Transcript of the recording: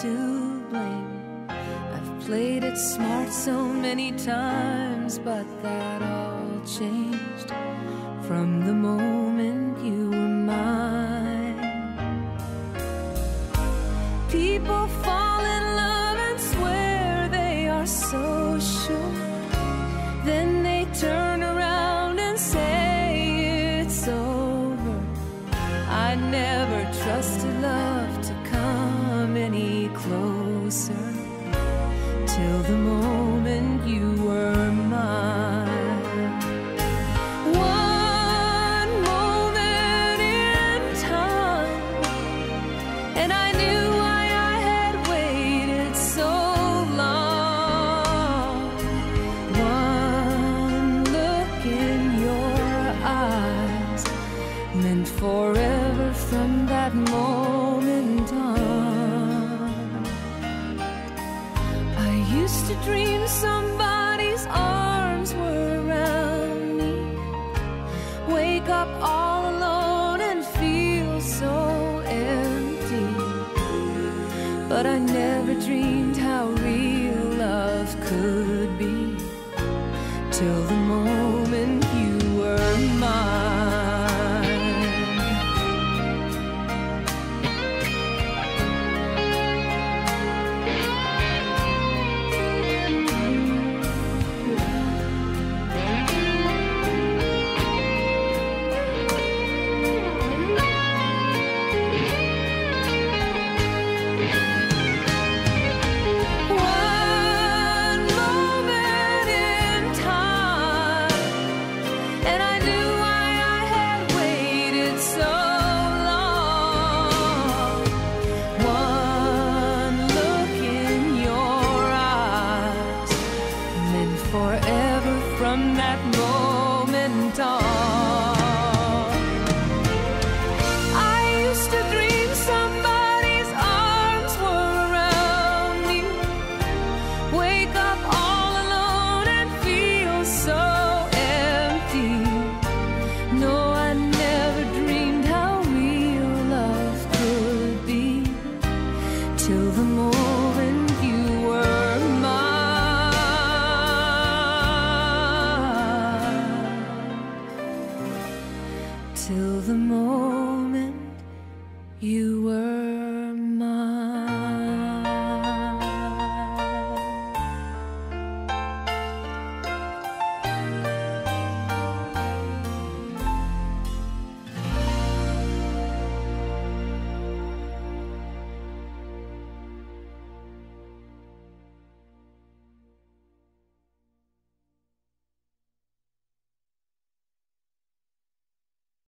to blame. I've played it smart so many times, but that all changed from the moment you were mine. People fall in love and swear they are so sure, then they turn around and say it's over. I never trusted love to come any closer till the moment you were mine. One moment in time, and I knew why I had waited so long. One look in your eyes meant forever from that moment on. I used to dream somebody's arms were around me, wake up all alone and feel so empty. But I never dreamed how real love could be till the moment you were mine. Forever from that moment on. I used to dream somebody's arms were around me, wake up all alone and feel so empty. No, I never dreamed how real love could be till the moment you were mine. Till the moment you were